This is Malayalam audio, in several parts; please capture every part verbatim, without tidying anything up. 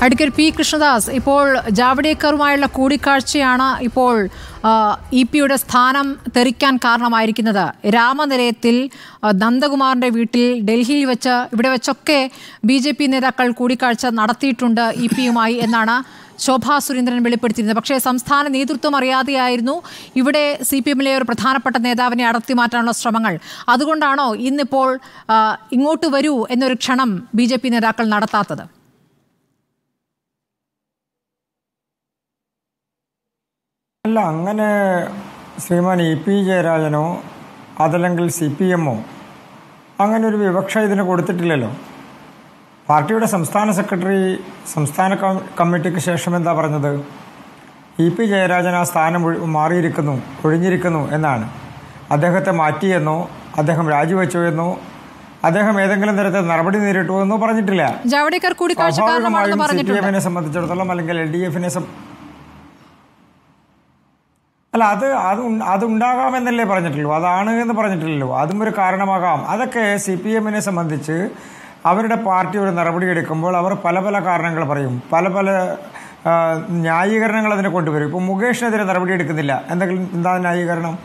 അഡ്വക്കേറ്റ് പി കൃഷ്ണദാസ്, ഇപ്പോൾ ജാവ്ദേക്കറുമായുള്ള കൂടിക്കാഴ്ചയാണ് ഇപ്പോൾ ഇ പിയുടെ സ്ഥാനം തെറിക്കാൻ കാരണമായിരിക്കുന്നത്. രാമനിലയത്തിൽ നന്ദകുമാറിൻ്റെ വീട്ടിൽ ഡൽഹിയിൽ വെച്ച് ഇവിടെ വെച്ചൊക്കെ ബി ജെ പി നേതാക്കൾ കൂടിക്കാഴ്ച നടത്തിയിട്ടുണ്ട് ഇ പിയുമായി എന്നാണ് ശോഭാ സുരേന്ദ്രൻ വെളിപ്പെടുത്തിയിരുന്നത്. പക്ഷേ സംസ്ഥാന നേതൃത്വം അറിയാതെയായിരുന്നു ഇവിടെ സി പി എമ്മിലെ ഒരു പ്രധാനപ്പെട്ട നേതാവിനെ അടർത്തി മാറ്റാനുള്ള ശ്രമങ്ങൾ. അതുകൊണ്ടാണോ ഇന്നിപ്പോൾ ഇങ്ങോട്ട് വരൂ എന്നൊരു ക്ഷണം ബി ജെ പി നേതാക്കൾ നടത്താത്തത്? അല്ല, അങ്ങനെ ശ്രീമാൻ ഇ പി ജയരാജനോ അതല്ലെങ്കിൽ സി പി എമ്മോ അങ്ങനെ ഒരു വിവക്ഷ ഇതിന് കൊടുത്തിട്ടില്ലല്ലോ. പാർട്ടിയുടെ സംസ്ഥാന സെക്രട്ടറി സംസ്ഥാന കമ്മിറ്റിക്ക് ശേഷം എന്താ പറഞ്ഞത്? ഇ പി ജയരാജൻ ആ സ്ഥാനം മാറിയിരിക്കുന്നു, ഒഴിഞ്ഞിരിക്കുന്നു എന്നാണ്. അദ്ദേഹത്തെ മാറ്റിയെന്നോ അദ്ദേഹം രാജിവെച്ചോ എന്നോ അദ്ദേഹം ഏതെങ്കിലും തരത്തിൽ നടപടി നേരിട്ടു എന്നോ പറഞ്ഞിട്ടില്ല. ജാവ്ദേക്കർ കൂടിക്കാഴ്ച സി പി എമ്മിനെ സംബന്ധിച്ചിടത്തോളം അല്ലെങ്കിൽ എൽ ഡി എഫിനെ അല്ല, അത് അത് അതുണ്ടാകാമെന്നല്ലേ പറഞ്ഞിട്ടുള്ളൂ, അതാണ് എന്ന് പറഞ്ഞിട്ടില്ലല്ലോ. അതും ഒരു കാരണമാകാം. അതൊക്കെ സി പി എമ്മിനെ സംബന്ധിച്ച് അവരുടെ പാർട്ടി ഒരു നടപടി എടുക്കുമ്പോൾ അവർ പല പല കാരണങ്ങൾ പറയും, പല പല ന്യായീകരണങ്ങൾ അതിനെ കൊണ്ടുവരും. ഇപ്പം മുകേഷിനെതിരെ നടപടി എടുക്കുന്നില്ല, എന്തെങ്കിലും എന്താ ന്യായീകരണം?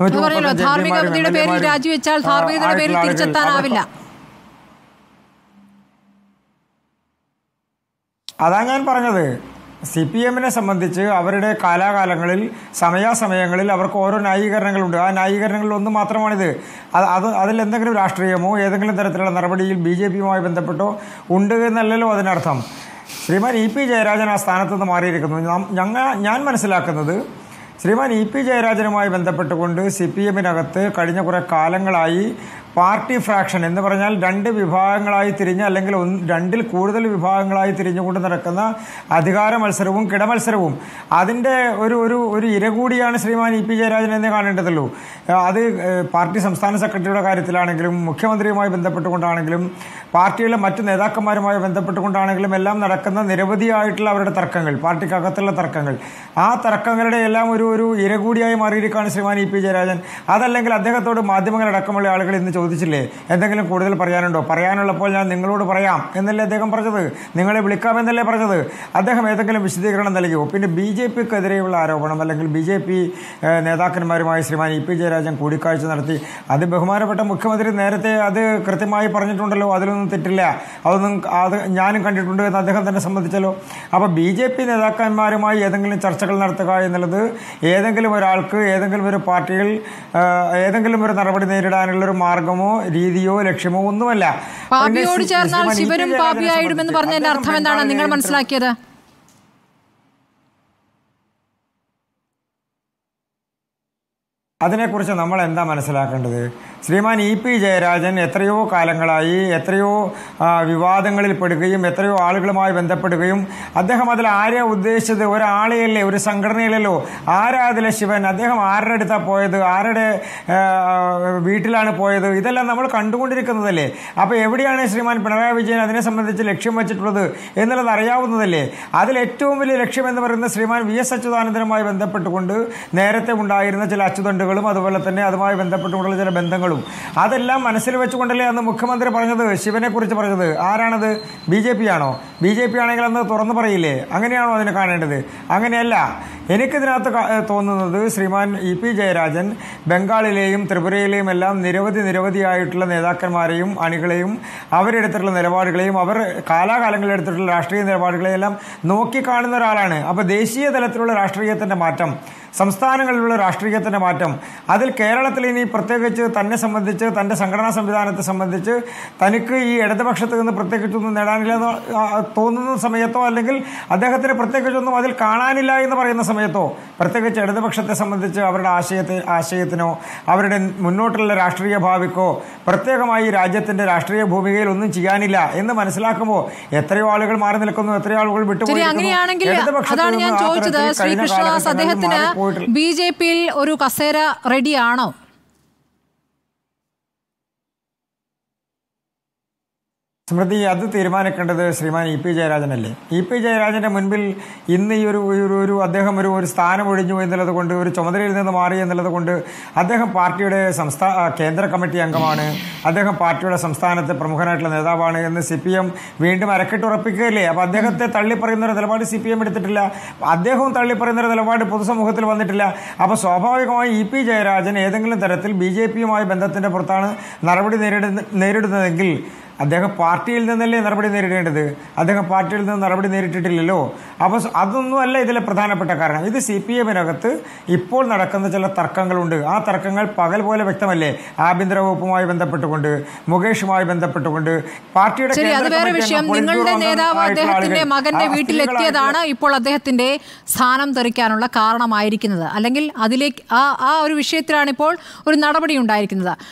അതാ ഞാൻ പറഞ്ഞത്. സി പി എമ്മിനെ സംബന്ധിച്ച് അവരുടെ കാലാകാലങ്ങളിൽ സമയാസമയങ്ങളിൽ അവർക്ക് ഓരോ ന്യായീകരണങ്ങളുണ്ട്. ആ ന്യായീകരണങ്ങളിൽ ഒന്ന് മാത്രമാണിത്. അത് അത് അതിൽ എന്തെങ്കിലും രാഷ്ട്രീയമോ ഏതെങ്കിലും തരത്തിലുള്ള നടപടിയിൽ ബി ജെ പിയുമായി ബന്ധപ്പെട്ടോ ഉണ്ട് എന്നല്ലല്ലോ അതിനർത്ഥം. ശ്രീമാൻ ഇ പി ജയരാജൻ ആ സ്ഥാനത്ത് നിന്ന് മാറിയിരിക്കുന്നു. ഞങ്ങൾ ഞാൻ മനസ്സിലാക്കുന്നത് ശ്രീമാൻ ഇ പി ജയരാജനുമായി ബന്ധപ്പെട്ടുകൊണ്ട് സി പി എമ്മിനകത്ത് കഴിഞ്ഞ കുറേ കാലങ്ങളായി പാർട്ടി ഫ്രാക്ഷൻ എന്ന് പറഞ്ഞാൽ രണ്ട് വിഭാഗങ്ങളായി തിരിഞ്ഞ് അല്ലെങ്കിൽ രണ്ടിൽ കൂടുതൽ വിഭാഗങ്ങളായി തിരിഞ്ഞുകൊണ്ട് നടക്കുന്ന അധികാര മത്സരവും കിടമത്സരവും അതിൻ്റെ ഒരു ഒരു ഒരു ഇര കൂടിയാണ് ശ്രീമാൻ ഇ പി ജയരാജൻ എന്നേ കാണേണ്ടതുള്ളൂ. അത് പാർട്ടി സംസ്ഥാന സെക്രട്ടറിയുടെ കാര്യത്തിലാണെങ്കിലും മുഖ്യമന്ത്രിയുമായി ബന്ധപ്പെട്ടുകൊണ്ടാണെങ്കിലും പാർട്ടിയിലെ മറ്റു നേതാക്കന്മാരുമായി ബന്ധപ്പെട്ടുകൊണ്ടാണെങ്കിലും എല്ലാം നടക്കുന്ന നിരവധിയായിട്ടുള്ള അവരുടെ തർക്കങ്ങൾ, പാർട്ടിക്കകത്തുള്ള തർക്കങ്ങൾ, ആ തർക്കങ്ങളുടെ എല്ലാം ഒരു ഒരു ഇര കൂടിയായി മാറിയിരിക്കുകയാണ് ശ്രീമാൻ ഇ പി ജയരാജൻ. അതല്ലെങ്കിൽ അദ്ദേഹത്തോട് മാധ്യമങ്ങളടക്കമുള്ള ആളുകൾ ഇന്ന് ചോദിച്ചില്ലേ എന്തെങ്കിലും കൂടുതൽ പറയാനുണ്ടോ? പറയാനുള്ളപ്പോൾ ഞാൻ നിങ്ങളോട് പറയാം എന്നല്ലേ അദ്ദേഹം പറഞ്ഞത്, നിങ്ങളെ വിളിക്കാമെന്നല്ലേ പറഞ്ഞത്. അദ്ദേഹം ഏതെങ്കിലും വിശദീകരണം നൽകിയോ? പിന്നെ ബി ജെ പിക്കെതിരെയുള്ള ആരോപണം അല്ലെങ്കിൽ ബി ജെ പി നേതാക്കന്മാരുമായി ശ്രീമാൻ ഇ പി ജയരാജൻ കൂടിക്കാഴ്ച നടത്തി, അത് ബഹുമാനപ്പെട്ട മുഖ്യമന്ത്രി നേരത്തെ അത് കൃത്യമായി പറഞ്ഞിട്ടുണ്ടല്ലോ, അതിലൊന്നും തെറ്റില്ല, അതൊന്നും അത് ഞാനും കണ്ടിട്ടുണ്ട് എന്ന് അദ്ദേഹം തന്നെ സംബന്ധിച്ചല്ലോ. അപ്പോൾ ബി ജെ പി നേതാക്കന്മാരുമായി ഏതെങ്കിലും ചർച്ചകൾ നടത്തുക എന്നുള്ളത് ഏതെങ്കിലും ഒരാൾക്ക് ഏതെങ്കിലും ഒരു പാർട്ടിയിൽ ഏതെങ്കിലും ഒരു നടപടി നേരിടാനുള്ളൊരു മാർഗമോ രീതിയോ ലക്ഷ്യമോ ഒന്നുമല്ല. പാപിയോട് ചേർന്നാൽ ശിവനും പാപിയായിടുമെന്ന് പറഞ്ഞതിന്റെ അർത്ഥം എന്താണ് നിങ്ങൾ മനസ്സിലാക്കിയത്? അതിനെക്കുറിച്ച് നമ്മൾ എന്താ മനസ്സിലാക്കേണ്ടത്? ശ്രീമാൻ ഇ പി ജയരാജൻ എത്രയോ കാലങ്ങളായി എത്രയോ വിവാദങ്ങളിൽ പെടുകയും എത്രയോ ആളുകളുമായി ബന്ധപ്പെടുകയും അദ്ദേഹം അതിൽ ആരെയാ ഉദ്ദേശിച്ചത്? ഒരാളെയല്ലേ, ഒരു സംഘടനയിലല്ലോ. ആരാ അതിലെ ശിവൻ? അദ്ദേഹം ആരുടെ അടുത്താണ് പോയത്? ആരുടെ വീട്ടിലാണ് പോയത്? ഇതെല്ലാം നമ്മൾ കണ്ടുകൊണ്ടിരിക്കുന്നതല്ലേ. അപ്പോൾ എവിടെയാണ് ശ്രീമാൻ പിണറായി വിജയൻ അതിനെ സംബന്ധിച്ച് ലക്ഷ്യം വെച്ചിട്ടുള്ളത് എന്നുള്ളത് അറിയാവുന്നതല്ലേ. അതിൽ ഏറ്റവും വലിയ ലക്ഷ്യം എന്ന് പറയുന്നത് ശ്രീമാൻ വി എസ് അച്യുതാനന്ദനുമായി ബന്ധപ്പെട്ടുകൊണ്ട് നേരത്തെ ഉണ്ടായിരുന്ന ചില അച്ചുതണ്ടുകളും അതുപോലെ തന്നെ അതുമായി ബന്ധപ്പെട്ടുകൊണ്ടുള്ള ചില ബന്ധങ്ങളും അതെല്ലാം മനസ്സിൽ വെച്ചുകൊണ്ടല്ലേ അന്ന് മുഖ്യമന്ത്രി പറഞ്ഞത്, ശിവനെ കുറിച്ച് പറഞ്ഞത്. ആരാണത്? ബി ജെ പി ആണോ? ബി ജെ പി ആണെങ്കിൽ അന്ന് തുറന്നു പറയില്ലേ? അങ്ങനെയാണോ അതിനെ കാണേണ്ടത്? അങ്ങനെയല്ല. എനിക്കിതിനകത്ത് തോന്നുന്നത് ശ്രീമാൻ ഇ പി ജയരാജൻ ബംഗാളിലെയും ത്രിപുരയിലെയും എല്ലാം നിരവധി നിരവധിയായിട്ടുള്ള നേതാക്കന്മാരെയും അണികളെയും അവരെടുത്തിട്ടുള്ള നിലപാടുകളെയും അവർ കാലാകാലങ്ങളിൽ എടുത്തിട്ടുള്ള രാഷ്ട്രീയ നിലപാടുകളെയും എല്ലാം നോക്കിക്കാണുന്ന ഒരാളാണ്. അപ്പോൾ ദേശീയ തലത്തിലുള്ള രാഷ്ട്രീയത്തിൻ്റെ മാറ്റം, സംസ്ഥാനങ്ങളിലുള്ള രാഷ്ട്രീയത്തിൻ്റെ മാറ്റം, അതിൽ കേരളത്തിൽ ഇനി പ്രത്യേകിച്ച് തന്നെ സംബന്ധിച്ച് തൻ്റെ സംഘടനാ സംവിധാനത്തെ സംബന്ധിച്ച് തനിക്ക് ഈ ഇടതുപക്ഷത്ത് നിന്ന് പ്രത്യേകിച്ചൊന്നും നേടാനില്ല എന്ന് തോന്നുന്ന സമയത്തോ അല്ലെങ്കിൽ അദ്ദേഹത്തിന് പ്രത്യേകിച്ചൊന്നും അതിൽ കാണാനില്ല എന്ന് പറയുന്ന സമയത്തോ പ്രത്യേകിച്ച് ഇടതുപക്ഷത്തെ സംബന്ധിച്ച് അവരുടെ ആശയത്തെ ആശയത്തിനോ അവരുടെ മുന്നോട്ടുള്ള രാഷ്ട്രീയ ഭാവിക്കോ പ്രത്യേകമായി രാജ്യത്തിൻ്റെ രാഷ്ട്രീയ ഭൂമികയിൽ ഒന്നും ചെയ്യാനില്ല എന്ന് മനസ്സിലാക്കുമ്പോൾ എത്രയോ ആളുകൾ മാറി നിൽക്കുന്നു, എത്രയോ ആളുകൾ വിട്ടുപോയി. ബി ജെ പിയിൽ ഒരു കസേര റെഡിയാണോ? സ്മൃതി, അത് തീരുമാനിക്കേണ്ടത് ശ്രീമാൻ ഇ പി ജയരാജനല്ലേ. ഇ പി ജയരാജന്റെ മുൻപിൽ ഇന്ന് ഈ ഒരു ഒരു അദ്ദേഹം ഒരു ഒരു സ്ഥാനം ഒഴിഞ്ഞു എന്നുള്ളത് കൊണ്ട്, ഒരു ചുമതലയിൽ നിന്ന് മാറി എന്നുള്ളത് കൊണ്ട് അദ്ദേഹം പാർട്ടിയുടെ സംസ്ഥാന കേന്ദ്ര കമ്മിറ്റി അംഗമാണ്, അദ്ദേഹം പാർട്ടിയുടെ സംസ്ഥാനത്തെ പ്രമുഖനായിട്ടുള്ള നേതാവാണ് എന്ന് സി പി എം വീണ്ടും അരക്കിട്ടുറപ്പിക്കുകയല്ലേ. അപ്പോൾ അദ്ദേഹത്തെ തള്ളിപ്പറയുന്ന ഒരു നിലപാട് സി പി എം എടുത്തിട്ടില്ല, അദ്ദേഹവും തള്ളിപ്പറയുന്ന ഒരു നിലപാട് പൊതുസമൂഹത്തിൽ വന്നിട്ടില്ല. അപ്പോൾ സ്വാഭാവികമായി ഇ പി ജയരാജൻ ഏതെങ്കിലും തരത്തിൽ ബി ജെ പിയുമായി ബന്ധത്തിന്റെ പുറത്താണ് നടപടി നേരിടുന്ന നേരിടുന്നതെങ്കിൽ അദ്ദേഹം പാർട്ടിയിൽ നിന്നല്ലേ നടപടി നേരിടേണ്ടത്. അദ്ദേഹം പാർട്ടിയിൽ നിന്ന് നടപടി നേരിട്ടിട്ടില്ലല്ലോ. അപ്പോൾ അതൊന്നും അല്ല ഇതിലെ പ്രധാനപ്പെട്ട കാരണം. ഇത് സി പി എമ്മിനകത്ത് ഇപ്പോൾ നടക്കുന്ന ചില തർക്കങ്ങളുണ്ട്. ആ തർക്കങ്ങൾ പകൽ പോലെ വ്യക്തമല്ലേ. ആഭ്യന്തര വകുപ്പുമായി ബന്ധപ്പെട്ടുകൊണ്ട്, മുകേഷുമായി ബന്ധപ്പെട്ടുകൊണ്ട്, പാർട്ടിയുടെ നിങ്ങളുടെ നേതാവ് അദ്ദേഹത്തിന്റെ മകന്റെ വീട്ടിലെത്തിയതാണ് ഇപ്പോൾ അദ്ദേഹത്തിന്റെ സ്ഥാനം തെറിക്കാനുള്ള കാരണമായിരിക്കുന്നത്. അല്ലെങ്കിൽ അതിലേക്ക് ആ ആ ഒരു വിഷയത്തിലാണ് ഇപ്പോൾ ഒരു നടപടി ഉണ്ടായിരിക്കുന്നത്.